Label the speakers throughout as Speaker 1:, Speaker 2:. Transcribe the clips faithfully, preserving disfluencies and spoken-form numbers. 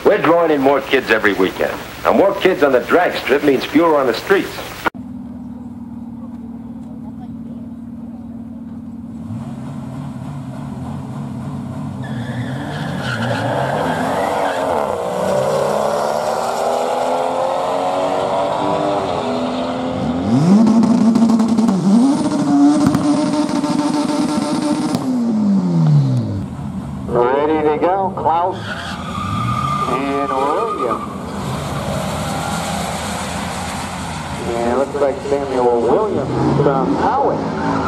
Speaker 1: We're drawing in more kids every weekend. Now, more kids on the drag strip means fewer on the streets.
Speaker 2: Ready to go, Klaus and William. And it looks like Samuel Williams from Howitt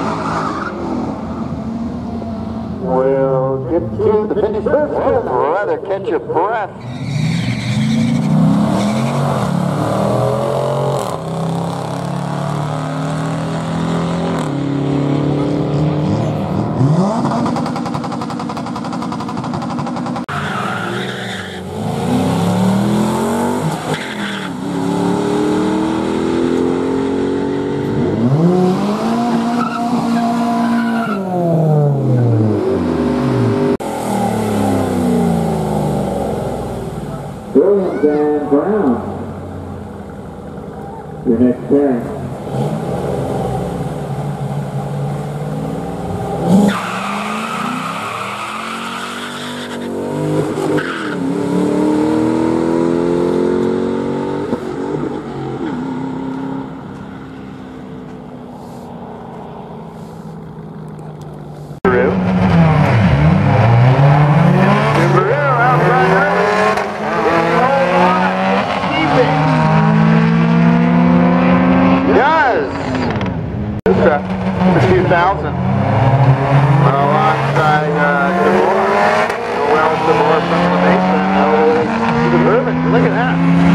Speaker 2: will get to the finish first. Well, rather catch your breath.
Speaker 3: Williams and Brown, your next pairing.
Speaker 2: two thousand alongside uh, DeVore. Noel DeVore from the Mesa. Look at that.